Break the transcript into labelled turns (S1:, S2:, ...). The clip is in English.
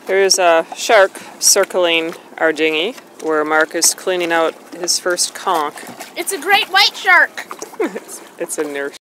S1: There's a shark circling our dinghy where Mark is cleaning out his first conch.
S2: It's a great white shark.
S1: It's in there.